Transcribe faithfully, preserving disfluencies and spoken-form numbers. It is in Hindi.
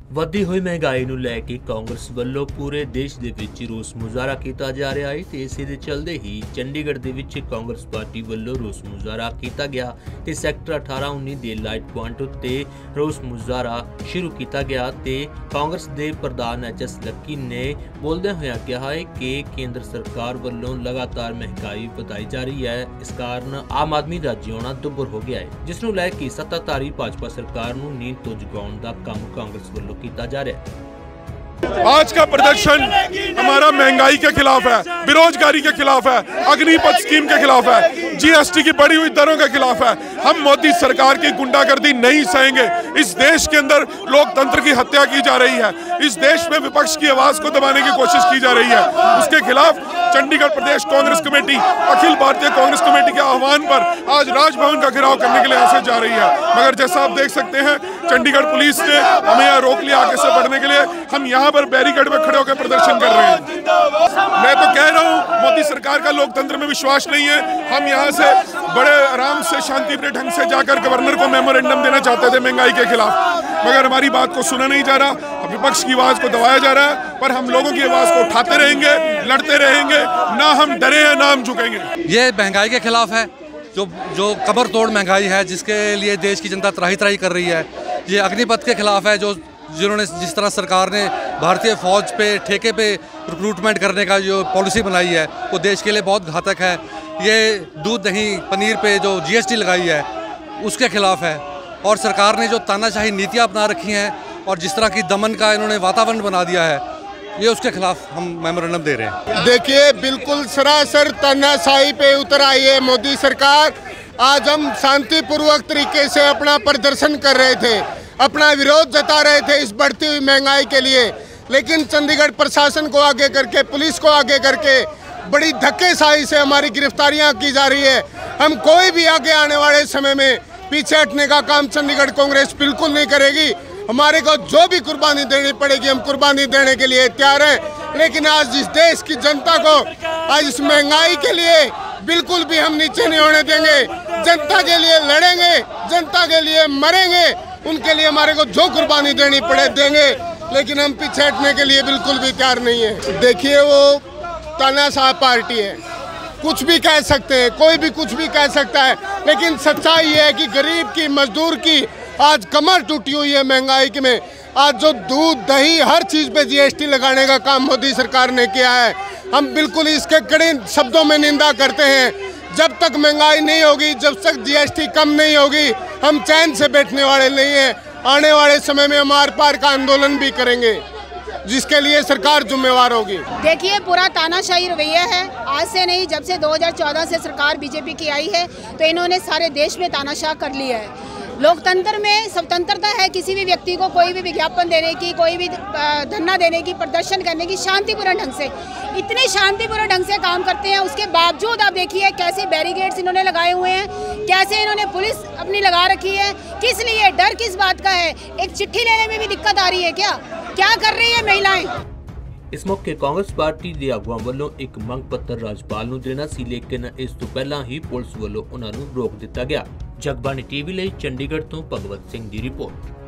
ਵੱਧਦੀ ਹੋਈ ਮਹਿੰਗਾਈ ਨੂੰ ਲੈ ਕੇ ਕਾਂਗਰਸ ਵੱਲੋਂ ਪੂਰੇ ਦੇਸ਼ ਦੇ ਵਿੱਚ ਰੋਸ ਮੁਜ਼ਾਹਰਾ ਕੀਤਾ ਜਾ ਰਿਹਾ ਹੈ ਤੇ ਇਸੇ ਦੇ ਚੱਲਦੇ ਹੀ ਚੰਡੀਗੜ੍ਹ ਦੇ ਵਿੱਚ ਕਾਂਗਰਸ ਪਾਰਟੀ ਵੱਲੋਂ ਰੋਸ ਮੁਜ਼ਾਹਰਾ ਕੀਤਾ ਗਿਆ ਤੇ ਸੈਕਟਰ ਅਠਾਰਾਂ ਉੱਨੀ ਦੇ ਲਾਈਟ ਪੁਆਇੰਟ ਉੱਤੇ ਰੋਸ ਮੁਜ਼ਾਹਰਾ ਸ਼ੁਰੂ ਕੀਤਾ ਗਿਆ ਤੇ ਕਾਂਗਰਸ ਦੇ ਪ੍ਰਧਾਨ ਐਚ ਐਸ ਲੱਕੀ ਨੇ ਬੋਲਦਿਆਂ ਹੋਇਆ ਕਿਹਾ ਹੈ ਕਿ ਕੇਂਦਰ ਸਰਕਾਰ ਵੱਲੋਂ ਲਗਾਤਾਰ ਮਹਿੰਗਾਈ ਵਧਾਈ ਜਾ ਰਹੀ ਹੈ। ਇਸ ਕਾਰਨ ਆਮ ਆਦਮੀ ਦਾ ਜਿਉਣਾ ਦੁੱਭਰ ਹੋ ਗਿਆ ਹੈ, ਜਿਸ ਨੂੰ ਲੈ ਕੇ ਸੱਤਾਧਾਰੀ ਭਾਜਪਾ सरकार ਨੂੰ नींद तो जगाउण दा काम कांग्रेस ਵੱਲੋਂ ਕੀਤਾ ਜਾ ਰਿਹਾ है। आज का प्रदर्शन हमारा महंगाई के खिलाफ है, बेरोजगारी के खिलाफ है, अग्निपथ स्कीम के खिलाफ है, जीएसटी की बढ़ी हुई दरों के खिलाफ है। हम मोदी सरकार की गुंडागर्दी नहीं सहेंगे। इस देश के अंदर लोकतंत्र की हत्या की जा रही है, इस देश में विपक्ष की आवाज को दबाने की कोशिश की जा रही है। उसके खिलाफ चंडीगढ़ प्रदेश कांग्रेस कमेटी अखिल भारतीय कांग्रेस कमेटी के आह्वान पर आज राजभवन का घेराव करने के लिए यहाँ से जा रही है। मगर जैसा आप देख सकते हैं, चंडीगढ़ पुलिस ने हमें यहाँ रोक लिया आगे से बढ़ने के लिए। हम यहाँ पर बैरिकेड में खड़े होकर प्रदर्शन कर रहे हैं। मैं तो कह रहा हूँ, मोदी सरकार का लोकतंत्र में विश्वास नहीं है। हम यहाँ से बड़े आराम से शांतिप्रिय ढंग से जाकर गवर्नर को मेमोरेंडम देना चाहते थे महंगाई के खिलाफ, मगर हमारी बात को सुना नहीं जा रहा। विपक्ष की आवाज को दबाया जा रहा है, पर हम लोगों की आवाज को उठाते रहेंगे, लड़ते रहेंगे, ना हम डरे हैं ना हम झुकेंगे। ये महंगाई के खिलाफ है, जो जो कमर तोड़ महंगाई है, जिसके लिए देश की जनता त्राही त्राही कर रही है। ये अग्निपथ के खिलाफ है, जो जिन्होंने जिस तरह सरकार ने भारतीय फौज पे ठेके पे रिक्रूटमेंट करने का जो पॉलिसी बनाई है, वो देश के लिए बहुत घातक है। ये दूध दही पनीर पे जो जीएसटी लगाई है, उसके खिलाफ है। और सरकार ने जो तानाशाही नीतियाँ अपना रखी हैं और जिस तरह की दमन का इन्होंने वातावरण बना दिया है, ये उसके खिलाफ हम मेमोरेंडम दे रहे हैं। देखिए, बिल्कुल सरासर तानाशाही पे उतर आई है मोदी सरकार। आज हम शांतिपूर्वक तरीके से अपना प्रदर्शन कर रहे थे, अपना विरोध जता रहे थे इस बढ़ती हुई महंगाई के लिए, लेकिन चंडीगढ़ प्रशासन को आगे करके, पुलिस को आगे करके बड़ी धक्केशाही से हमारी गिरफ्तारियां की जा रही है। हम कोई भी आगे आने वाले समय में पीछे हटने का काम चंडीगढ़ कांग्रेस बिल्कुल नहीं करेगी। हमारे को जो भी कुर्बानी देनी पड़ेगी, हम कुर्बानी देने के लिए तैयार हैं। लेकिन आज इस देश की जनता को आज इस महंगाई के लिए बिल्कुल भी हम नीचे नहीं होने देंगे। जनता के लिए लड़ेंगे, जनता के लिए मरेंगे, उनके लिए हमारे को जो कुर्बानी देनी पड़े देंगे, लेकिन हम पीछे हटने के लिए बिल्कुल भी तैयार नहीं है। देखिए, वो तानाशाह पार्टी है, कुछ भी कह सकते हैं, कोई भी कुछ भी कह सकता है, लेकिन सच्चाई ये है कि गरीब की, मजदूर की आज कमर टूटी हुई है महंगाई की में। आज जो दूध दही हर चीज़ पे जीएसटी लगाने का काम मोदी सरकार ने किया है, हम बिल्कुल इसके कड़े शब्दों में निंदा करते हैं। जब तक महंगाई नहीं होगी, जब तक जीएसटी कम नहीं होगी, हम चैन से बैठने वाले नहीं हैं। आने वाले समय में हम आर पार का आंदोलन भी करेंगे, जिसके लिए सरकार जिम्मेवार होगी। देखिए, पूरा तानाशाही रवैया है। आज से नहीं, जब से दो हज़ार चौदह से सरकार बीजेपी की आई है, तो इन्होंने सारे देश में तानाशाह कर लिया है। लोकतंत्र में स्वतंत्रता है, किसी भी व्यक्ति को कोई भी विज्ञापन देने की, कोई भी धरना देने की, प्रदर्शन करने की शांतिपूर्ण ढंग से, इतने शांतिपूर्ण ढंग से काम करते हैं। उसके बावजूद आप देखिए कैसे बैरिकेड्स इन्होंने लगाए हुए हैं, कैसे इन्होंने पुलिस अपनी लगा रखी है। किस लिए? डर किस बात का है? एक चिट्ठी लेने में भी दिक्कत आ रही है क्या? क्या कर रही है महिलाएं? इस मौके कांग्रेस पार्टी ਦੇ ਆਗੂਆਂ ਵੱਲੋਂ ਇੱਕ ਮੰਗ ਪੱਤਰ ਰਾਜਪਾਲ ਨੂੰ ਦੇਣਾ ਸੀ, ਲੇਕਿਨ ਇਸ ਤੋਂ ਪਹਿਲਾਂ ਹੀ ਪੁਲਿਸ ਵੱਲੋਂ ਉਹਨਾਂ ਨੂੰ ਰੋਕ ਦਿੱਤਾ ਗਿਆ। ਜਗਬਾਣੀ ਟੀਵੀ ਲਈ ਚੰਡੀਗੜ੍ਹ ਤੋਂ ਭਗਵਤ ਸਿੰਘ ਦੀ ਰਿਪੋਰਟ।